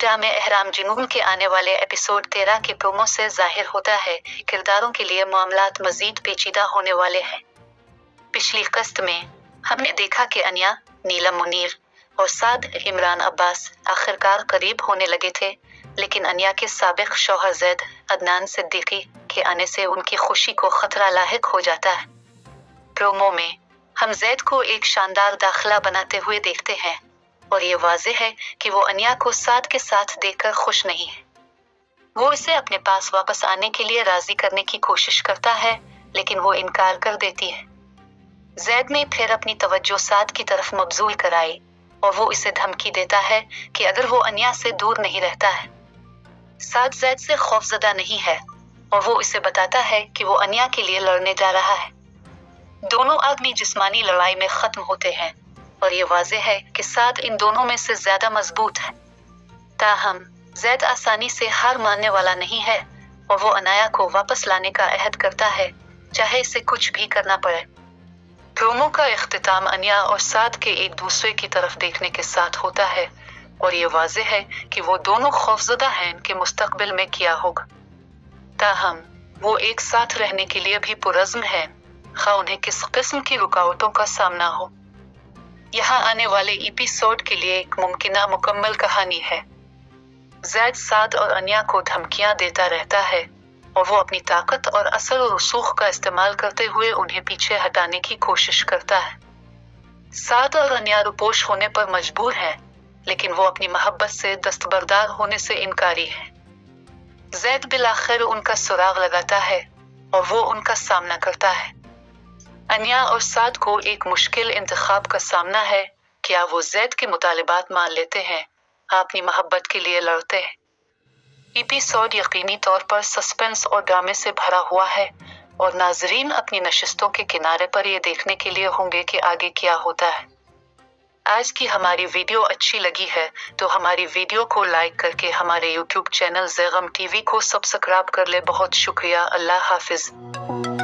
ड्रामे एहराम जुनून के आने वाले एपिसोड 13 के प्रोमो से जाहिर होता है किरदारों के लिए मामलात मजीद पेचीदा होने वाले हैं। पिछली किस्त में हमने देखा कि अनिया, नीलम मुनीर और साद इमरान अब्बास आखिरकार करीब होने लगे थे, लेकिन अनिया के साबिक शौहर जैद अदनान सिद्दीकी के आने से उनकी खुशी को खतरा लाहिक हो जाता है। प्रोमो में हम जैद को एक शानदार दाखिला बनाते हुए देखते हैं और ये वाज़ेह है कि वो अनिया को साद के साथ देखकर खुश नहीं है। वो इसे अपने पास वापस आने के लिए राजी करने की कोशिश करता है, लेकिन वो इनकार कर देती है। जैद ने फिर अपनी तवज्जो साद की तरफ मबजूल कराई और वो इसे धमकी देता है कि अगर वो अनिया से दूर नहीं रहता है। साद जैद से खौफजदा नहीं है और वो इसे बताता है कि वो अनिया के लिए लड़ने जा रहा है। दोनों आदमी जिस्मानी लड़ाई में खत्म होते हैं और ये वाज़ेह है कि साद इन दोनों में से ज्यादा मजबूत है। ताहम जैद आसानी से हार मानने वाला नहीं है और वो अनाया को वापस लाने का अहद करता है, चाहे इसे कुछ भी करना पड़े। प्रोमो का इख्तिताम अनिया और साद के एक दूसरे की तरफ देखने के साथ होता है और ये वाज़ेह है कि वो दोनों खौफजदा हैं कि मुस्तकबिल में क्या होगा। ताहम वो एक साथ रहने के लिए भी पुरज़्म है, खा उन्हें किस किस्म की रुकावटों का सामना हो। यहाँ आने वाले एपिसोड के लिए एक मुमकिना मुकम्मल कहानी है। जैद साद और अनिया को धमकियां देता रहता है और वो अपनी ताकत और असर और रसूख का इस्तेमाल करते हुए उन्हें पीछे हटाने की कोशिश करता है। साद और अनिया रुपोश होने पर मजबूर हैं, लेकिन वो अपनी मोहब्बत से दस्तबरदार होने से इनकारी है। जैद बिलाखिर उनका सुराग लगाता है और वो उनका सामना करता है। अनिया और साद को एक मुश्किल इंतखाब का सामना है। क्या वो जैद के मुतालिबात मान लेते हैं, अपनी मोहब्बत के लिए लड़ते हैं। एपिसोड यकीनी तौर पर सस्पेंस और ड्रामे से भरा हुआ है और नाजरीन अपनी नशिस्तों के किनारे पर ये देखने के लिए होंगे कि आगे क्या होता है। आज की हमारी वीडियो अच्छी लगी है तो हमारी वीडियो को लाइक करके हमारे YouTube चैनल ज़ेगम टीवी को सब्सक्राइब कर ले। बहुत शुक्रिया। अल्लाह हाफिज।